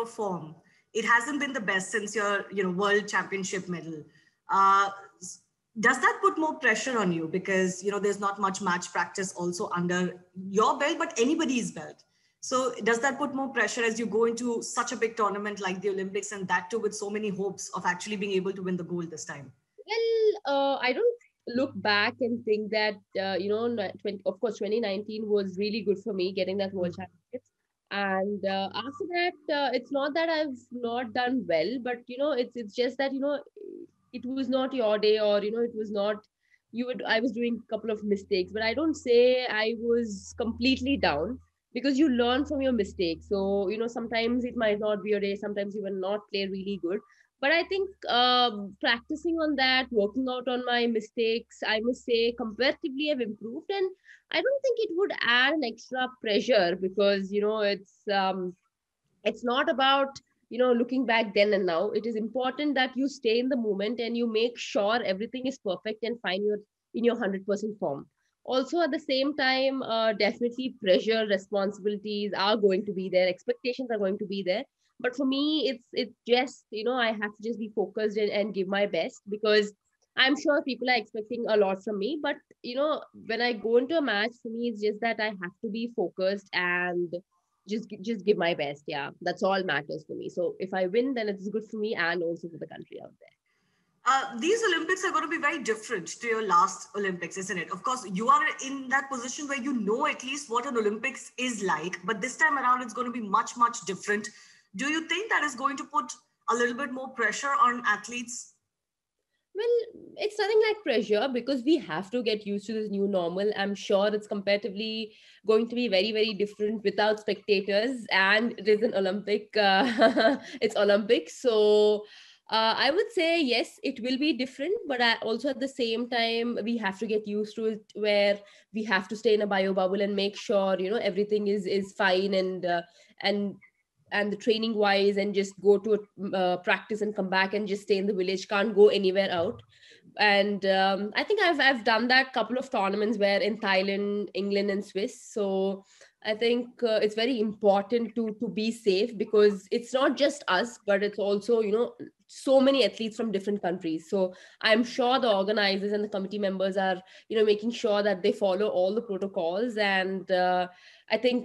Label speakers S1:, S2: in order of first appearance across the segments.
S1: form, it hasn't been the best since your, world championship medal. Uh, does that put more pressure on you? Because, there's not much match practice also under your belt, but anybody's belt. So does that put more pressure as you go into such a big tournament like the Olympics, and that too with so many hopes of actually being able to win the gold this time?
S2: Well, I don't look back and think that, of course, 2019 was really good for me getting that World Championships. And after that, it's not that I've not done well, but, it's just that, it was not your day, or, it was not, I was doing a couple of mistakes, but I don't say I was completely down, because you learn from your mistakes. So, sometimes it might not be your day, sometimes you will not play really good, but I think practicing on that, working out on my mistakes, I must say comparatively I've improved. And I don't think it would add an extra pressure, because it's not about looking back then and now. It is important that you stay in the moment and you make sure everything is perfect and fine, you're in your 100% form. Also at the same time, definitely pressure, responsibilities are going to be there, expectations are going to be there. But for me, it's just, I have to just be focused and give my best, because I'm sure people are expecting a lot from me. But when I go into a match, for me it's just that I have to be focused and just give my best. Yeah, that's all matters for me. So if I win, then it's good for me and also for the country out there.
S1: These Olympics are going to be very different to your last Olympics, isn't it? Of course, you are in that position where you know at least what an Olympics is like, but this time around it's going to be much, much different. Do you think that is going to put a little bit more pressure on athletes?
S2: Well, it's nothing like pressure, because we have to get used to this new normal. I'm sure it's comparatively going to be very, very different without spectators, and it is an Olympic. It's Olympics, so I would say yes, it will be different. But also at the same time, we have to get used to it, where we have to stay in a bio bubble and make sure everything is fine, and and the training wise, and just go to a practice and come back and just stay in the village, can't go anywhere out. And I think I've done that couple of tournaments where in Thailand, England and Swiss. So I think it's very important to be safe, because it's not just us, but it's also so many athletes from different countries. So I'm sure the organizers and the committee members are making sure that they follow all the protocols. And I think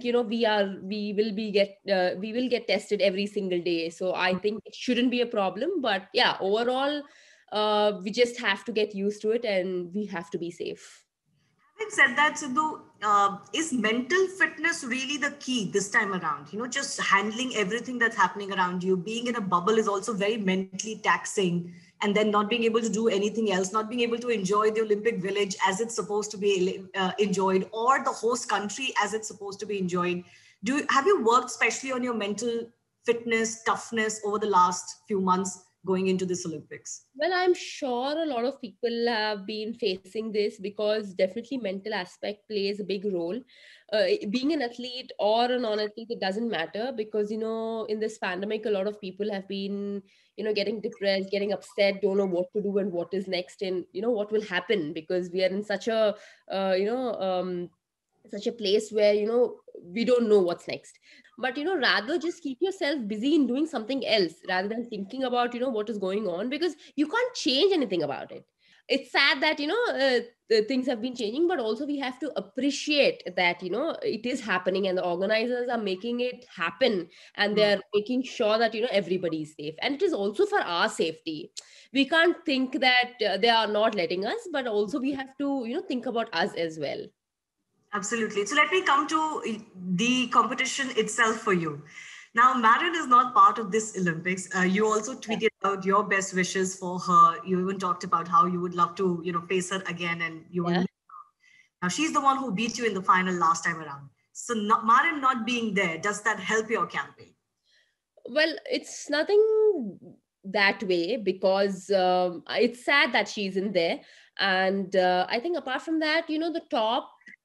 S2: we will get tested every single day. So I think it shouldn't be a problem. But yeah, overall, we just have to get used to it, and we have to be safe.
S1: Having said that, Sidhu, is mental fitness really the key this time around? Just handling everything that's happening around you, being in a bubble is also very mentally taxing. And then not being able to do anything else, not being able to enjoy the Olympic Village as it's supposed to be enjoyed, or the host country as it's supposed to be enjoyed. Have you worked especially on your mental fitness, toughness over the last few months going into this Olympics?
S2: Well, I'm sure a lot of people have been facing this, because definitely mental aspect plays a big role. Being an athlete or a non-athlete, it doesn't matter, because in this pandemic, a lot of people have been getting depressed, getting upset, don't know what to do and what is next, and what will happen, because we are in such a such a place where we don't know what's next. But rather just keep yourself busy in doing something else, rather than thinking about what is going on, because you can't change anything about it. It's sad that the things have been changing, but also we have to appreciate that it is happening, and the organizers are making it happen, and they're making sure that everybody is safe, and it is also for our safety. We can't think that they are not letting us, but also we have to think about us as well.
S1: Absolutely. So let me come to the competition itself for you. Now, Marion is not part of this Olympics. You also tweeted out your best wishes for her. You even talked about how you would love to, face her again, and you will.
S2: Yeah.
S1: Now, she's the one who beat you in the final last time around. So, Marion not being there, does that help your campaign?
S2: Well, it's nothing that way, because it's sad that she's in there. And I think apart from that, the top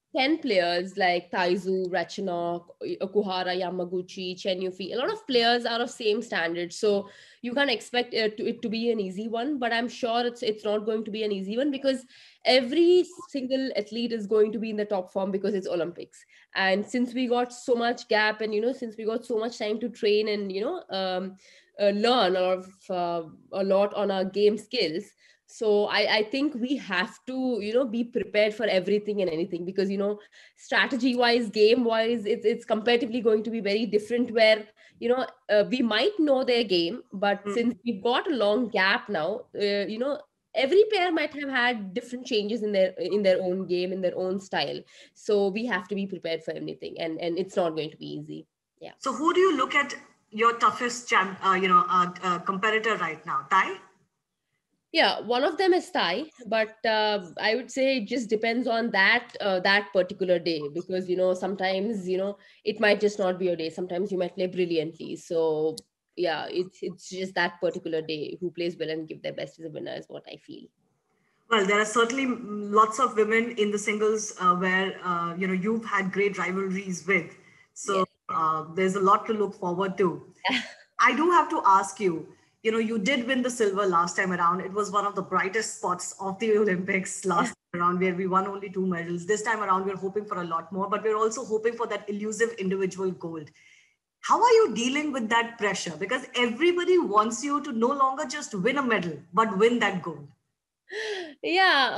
S2: 10 players like Taizu, Ratchanok, Okuhara, Yamaguchi, Chen Yufi, a lot of players are of same standard. So you can't expect it to be an easy one, but I'm sure it's not going to be an easy one because every single athlete is going to be in the top form because it's Olympics. And since we got so much gap and, since we got so much time to train and, learn a lot on our game skills, so I think we have to be prepared for everything and anything because strategy wise, game wise, it's comparatively going to be very different where we might know their game, but since we've got a long gap now, every player might have had different changes in their own game, in their own style. So we have to be prepared for everything, and it's not going to be easy. Yeah.
S1: So who do you look at your toughest competitor right now? Tai?
S2: Yeah, one of them is Thai, but I would say it just depends on that particular day because sometimes it might just not be your day. Sometimes you might play brilliantly. So yeah, it's just that particular day who plays well and give their best is a winner is what I feel.
S1: Well, there are certainly lots of women in the singles where you've had great rivalries with. So
S2: Yes.
S1: there's a lot to look forward to. I do have to ask you. You did win the silver last time around. It was one of the brightest spots of the Olympics last time around, where we won only 2 medals. This time around, we're hoping for a lot more, but we're also hoping for that elusive individual gold. How are you dealing with that pressure? Because everybody wants you to no longer just win a medal, but win that gold.
S2: Yeah,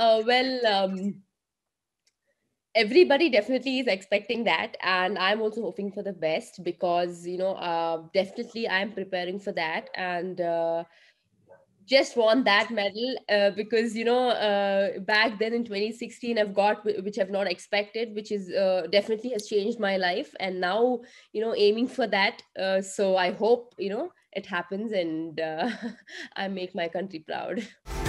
S2: everybody definitely is expecting that, and I'm also hoping for the best because definitely I'm preparing for that, and just won that medal because back then in 2016 I've got which I've not expected, which is definitely has changed my life, and now aiming for that, so I hope it happens, and I make my country proud.